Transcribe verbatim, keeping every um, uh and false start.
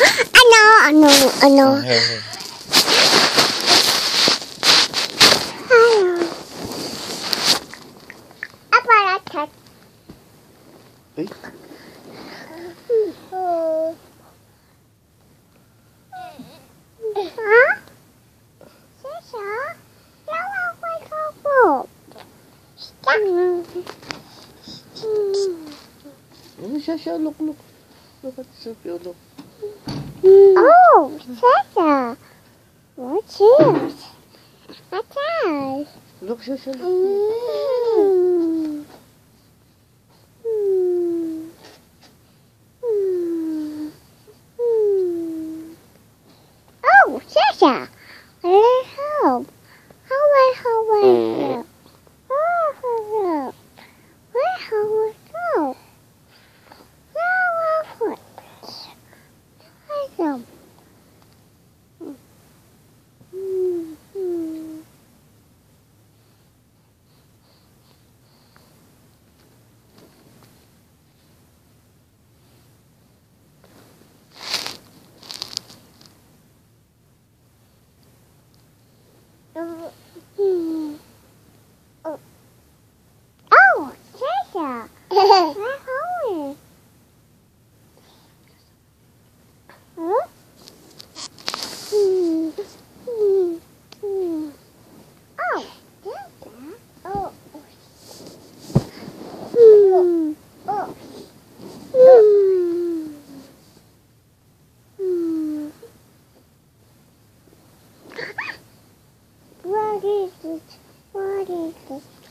Ano, ano, ano. Ano. Aparatat. Ay. Ha? Sasa? Lawa ko ikaw po. Stop. Oh, siya, siya, look, look. Look at Sophie, look. Oh, Sasa. Oh, cheers. Atas. Look, siya, siya, look. Mm. Mm. Mm. Mm. Oh, Sasa. Let's help. How I help myself. Oh, help. Where how we go? Now our foot. I come. Mm-hmm. Mm. Oh, oh, Sasha. Where are we? Huh? Hmm. Hmm. Hmm. Oh, Sasha. Oh. Hmm. Oh. Hmm. Hmm. What is it? What is it?